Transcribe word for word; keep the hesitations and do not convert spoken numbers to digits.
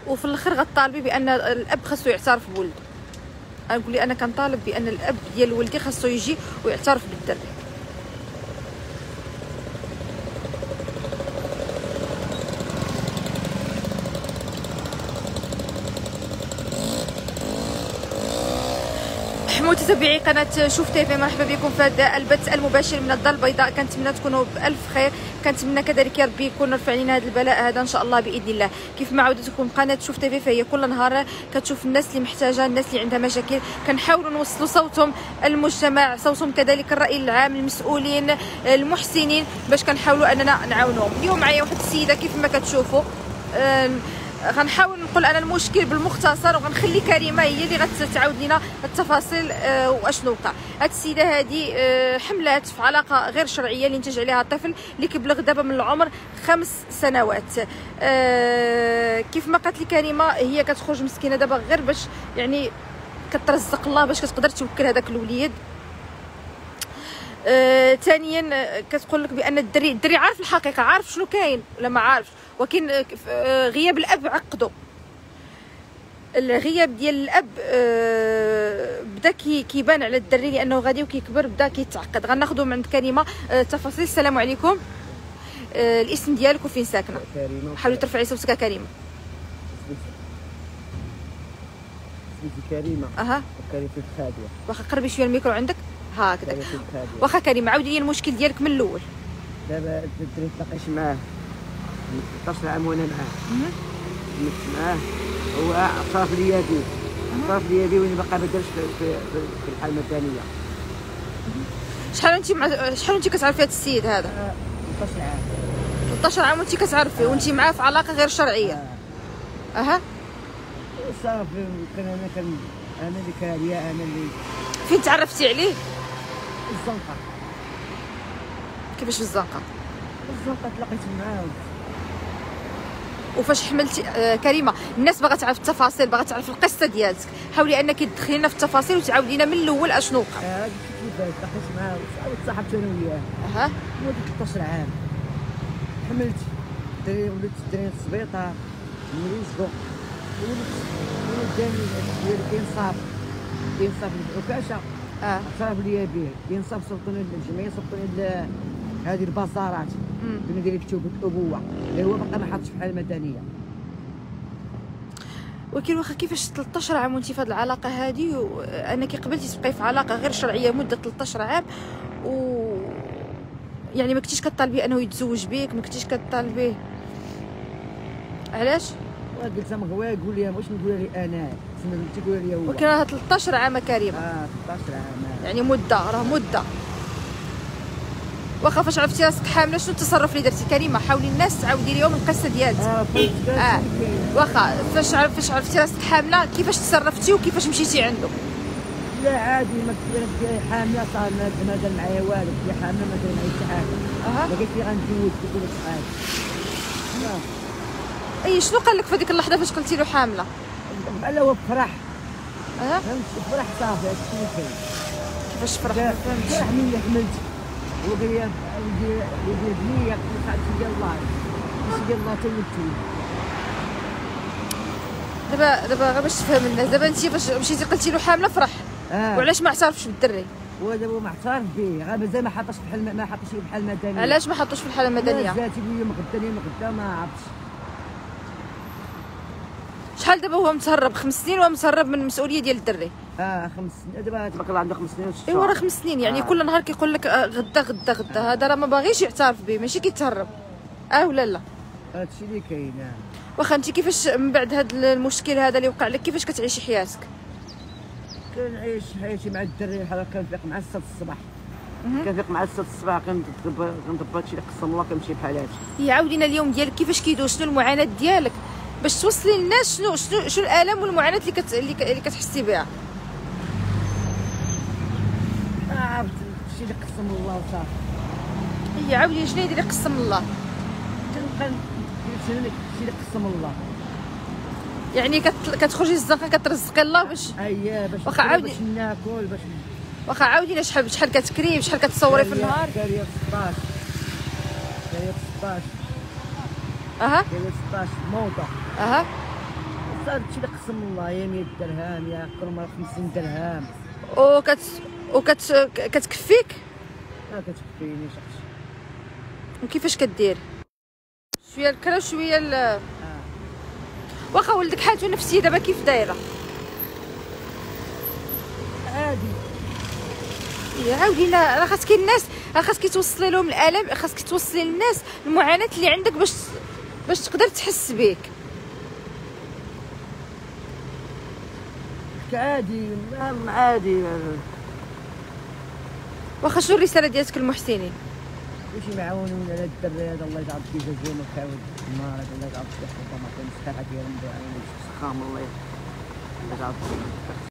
وفي الاخر غطالبي بان الاب خاصو يعترف بولده. انا نقول لي انا كنطالب بان الاب ديال ولدي خاصو يجي ويعترف بالدري. متابعي قناه شوف تيفي، مرحبا بكم في هذا البث المباشر من الدار البيضاء. كنتمنى تكونوا بالف خير، كنتمنى كذلك يا ربي يكون رفع علينا هذا البلاء هذا ان شاء الله باذن الله. كيف ما عودتكم قناه شوف تيفي، فهي كل نهار كتشوف الناس اللي محتاجه، الناس اللي عندها مشاكل، كنحاولوا نوصلوا صوتهم المجتمع، صوتهم كذلك الراي العام، المسؤولين، المحسنين، باش كنحاولوا اننا نعاونوهم. اليوم معايا واحد السيده كيف ما كتشوفوا، غنحاول نقول انا المشكل بالمختصر، وغنخلي كريمه هي اللي غتعاود لنا التفاصيل أه واشنو وقع. هاد السيده هذه أه حملات في علاقه غير شرعيه اللي نتج عليها طفل اللي كيبلغ دابا من العمر خمس سنوات. أه كيف ما قالت لي كريمه، هي كتخرج مسكينه دابا غير باش يعني كترزق الله باش كتقدر توكل هذاك الوليد. ثانيا أه كتقول لك بان الدري الدري عارف الحقيقه، عارف شنو كاين ولا ما عارفش، ولكن غياب الاب عقدو. الغياب ديال الاب بدا كيبان على الدري لانه غادي وكيكبر بدا كيتعقد. غناخذوا من عند كريمه تفاصيل. السلام عليكم، الاسم ديالك وفين ساكنه؟ كريمه. حاولي ترفعي صوتك يا كريمه. اسمي كريمه. اها كريمه في الخاديه. واخا قربي شويه الميكرو عندك هكذا. واخا كريمه عاودي لي المشكل ديالك من الاول. دابا الدري تلاقيت معاه من ثلاث عشر عام وانا معاه. تمت معاه، هو اعترف لي بيه، اعترف لي بيه وانا باقا ما دارش في, في, في الحاله المدنيه. شحال انت مع شحال انت كتعرفي هذا السيد هذا؟ ثلاث عشر عام. ثلاث عشر عام وانت كتعرفيه آه. وانت معاه في علاقه غير شرعيه. اه اها صافي. كان انا كان انا اللي كاريه، انا اللي. فين تعرفتي عليه؟ الزنقه. كيفاش في الزنقه؟ الزنقه تلاقيت معاه. وفاش حملتي آه كريمه، الناس باغا تعرف التفاصيل، باغا تعرف القصه ديالك، حاولي انك تدخلي لنا في التفاصيل وتعاودي لنا من الاول اشنو وقع. اه كيفاش تلاقيت معاه وتصاحبت انا وياه. اها ولدت ثلاث عشر عام، حملت دري، ولدت دري في السبيطار مريض، ولدت ولد داني ديال كينصاب كينصاب العكاشه. اه اعترف لي به كينصاب، صوتوني للجمعيه، صوتوني هذه البازارات كنا دايرين كتب الابوه اللي هو باقي ما حطش في الحاله المدنيه. ولكن واخا كيفاش ثلاث عشر عام وانت في هذه العلاقه هذه، انك قبلتي تبقاي في علاقه غير شرعيه مده ثلاث عشر عام، و يعني ما كنتيش كطالبي انه يتزوج بك، ما كنتيش كطالبيه، علاش؟ قلت لها هو يقول لي واش نقول لي انا انت تقول لي هو. ولكن راه ثلاث عشر عام كريمه. اه ثلاث عشر عام يعني مده، راه مده. واخا فاش عرفتي راسك حامله شنو التصرف اللي درتي كريمه؟ حاولي الناس تعاودي لهم القصه ديالك. اه فهمت. اه واخا فاش عرف فاش عرفتي راسك حامله كيفاش تصرفتي وكيفاش مشيتي عنده؟ لا عادي، ما كنت حامله صار ما دار معايا والو، هي حامله ما دار معايا حتى حاجه. اها لقيت لي غنتزوج تقول لك عادي. لا اي شنو قال لك في هذيك اللحظه فاش قلتي له حامله؟ بحال هو فرح. اها فهمت، فرح صافي هادشي اللي كاين. كيفاش فرح؟ ما فهمتش. فرح ملي حملت وغياب ولدي بنيه قلت ديال الله ديال الله تولدت. دابا دابا غير باش تفهم الناس، دابا انت فاش مشيتي قلتي له حامله فرح. آه. وعلاش ما اعترفش بالدري؟ هو دابا معترف به، غير مازال ما حطش في الحل، ما حطش في الحاله المدنيه. علاش ما حطوش في الحاله المدنيه؟ جاتي اليوم غدا اليوم غدا ما عرفتش. شحال دابا هو متهرب؟ خمس سنين وهو متهرب من المسؤوليه ديال الدري. اه خمس سنين دابا تبارك الله عنده خمس سنين وست ايوا راه خمس سنين، يعني آه. كل نهار كيقول لك آه غدا غدا غدا. آه. هذا راه ما باغيش يعترف به، ماشي كيتهرب. اه ولا لا؟ هادشي اللي كاين. اه واخا انت كيفاش من بعد هذا المشكل هذا اللي وقع لك كيفاش كتعيشي حياتك؟ كنعيش حياتي مع الدري بحال كنفيق مع السته الصباح. كنفيق مع السته الصباح كنضرب كنضرب هادشي اللي قسم الله، كنمشي بحال هادشي. هي عاودينا اليوم ديالك كيفاش كيدوز، شنو المعاناه ديالك باش توصلي للناس شنو شنو شنو الالم والمعاناه اللي كت... اللي, ك... اللي كتحسي بها. ما عرفت الشيء اللي قسم الله وصافي. هي عاودي شنو اللي قسم الله؟ كنبقى شنو الشيء اللي قسم الله، يعني كت... كتخرجي الزنقه كترزقي الله باش اييه باش واخا عاودي باش ناكل باش واخا عاودينا شحال شحال كتكري شحال كتصوري في النهار؟ كاريه ستطاش كاريه ستطاش اها كاريه ستطاش موطه. اها صار هادشي اللي قسم الله، يا مية درهم يا اكثر من خمسين درهم. وكت وكت كتكفيك؟ ما كتكفينيش اختي. وكيفاش كدير؟ شويه الكرا وشويه ال اه واخا ولدك حالته النفسيه دابا كيف دايره؟ عادي. يا عاودي لا، راه خاصك الناس، راه خاصك توصلي لهم الالم، خاصك توصلي للناس المعاناه اللي عندك باش باش تقدر تحس بيك. عادي عادي. واخا شنو الرساله ديالك للمحسنين؟ وشي معاونون على الدري هذا، الله يجعل فيه جزاهم ويحاول النار هذا، الله يجعل فيه حفظه ما كاينش حتى حاجه ديالهم، الله يعاونك سخام الله يجعل.